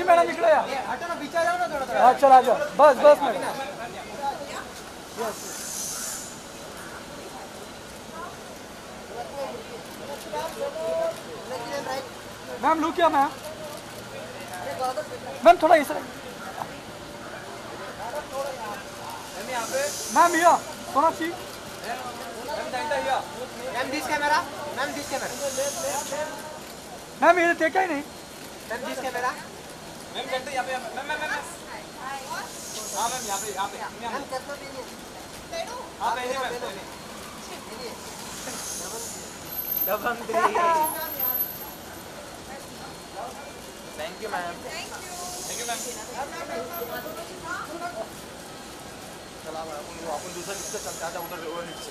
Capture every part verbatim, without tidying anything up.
Madam निकलो यार। हटो ना, पीछे जाओ ना थोड़ा थोड़ा। हाँ चला जाओ, बस बस मैडम। मैम लुक क्या मैम, मैम थोड़ा इस मैम भैया Sonakshi ma'am this camera, ma'am this camera, ma'am ये देखा ही नहीं। मैम दिस कैमरा, मैम करते यहाँ पे मैम मैम मैम हाँ मैम यहाँ पे यहाँ पे मैम कितना देंगे? हाँ पहले ma'am double three. Thank you ma'am thank you ma'am. चला अपन अपन दूसरा नीचे चलते आजा उधर वो नीचे।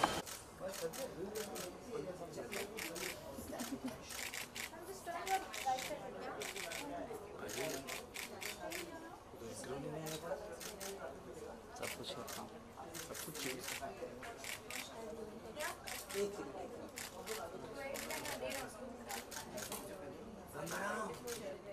सब कुछ सब कुछ चाहिए।